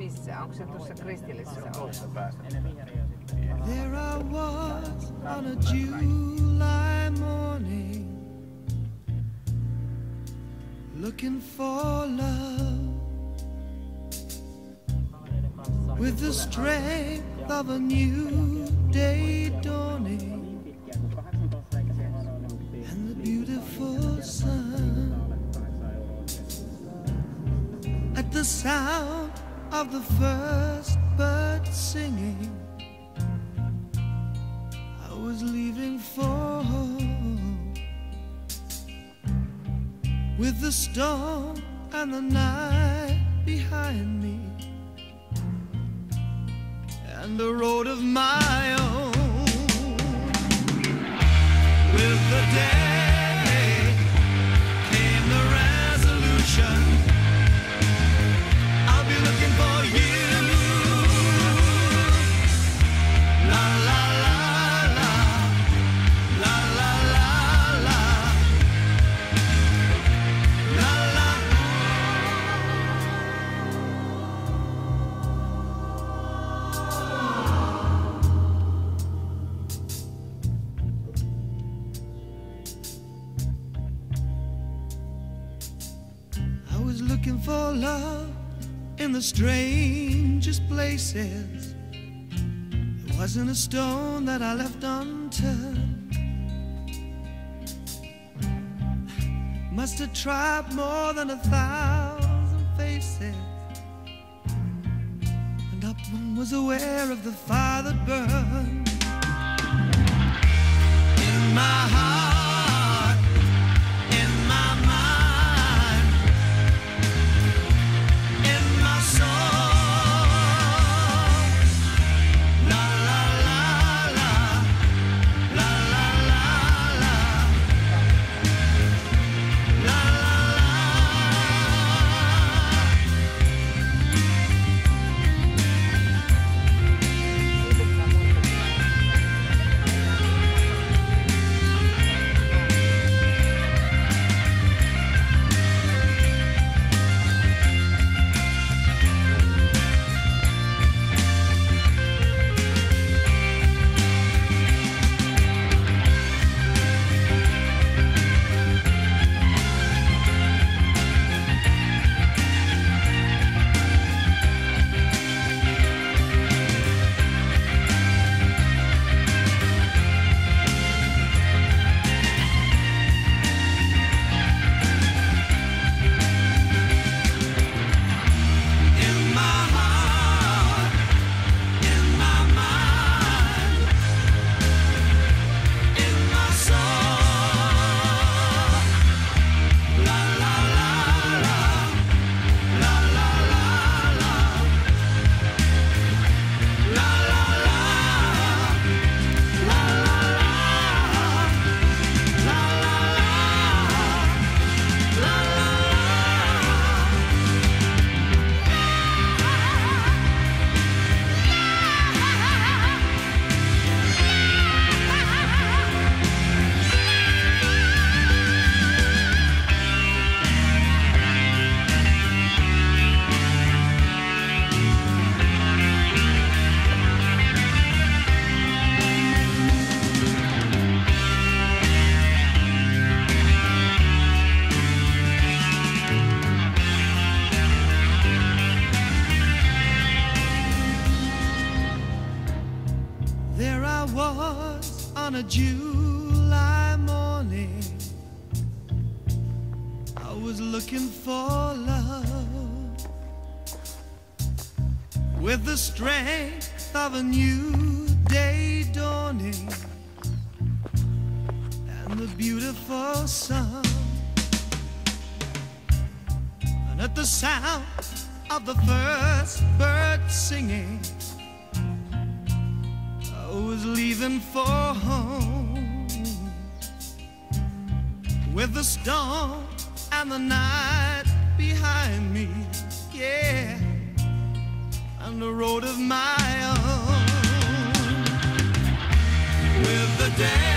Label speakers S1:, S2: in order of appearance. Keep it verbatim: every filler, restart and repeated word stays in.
S1: Missä? Onko se tuossa kristillisessä olossa?
S2: There I was on a July morning, looking for love, with the strength of a new day dawning, and the beautiful sun. At the sound of the first bird singing, I was leaving for home, with the storm and the night behind me, and a road of my own. With the day came the resolution, I'll be looking for you. La la la la, la la la la, la la. I was looking for love in the strangest places. There wasn't a stone that I left unturned. Must have tried more than a thousand faces, and not one was aware of the fire that burned in my heart, in my mind, in my soul. La la la la, la la la la, la la la. In my heart, in my mind, in my soul. La la la la, la la la la, la la la, la la la, la la la, la la. There I was on a July morning, I was looking for love, with the strength of a new day dawning, and the beautiful sun. And at the sound of the first bird singing, I was leaving for home, with the storm and the night behind me, yeah, and the road of my own. With the day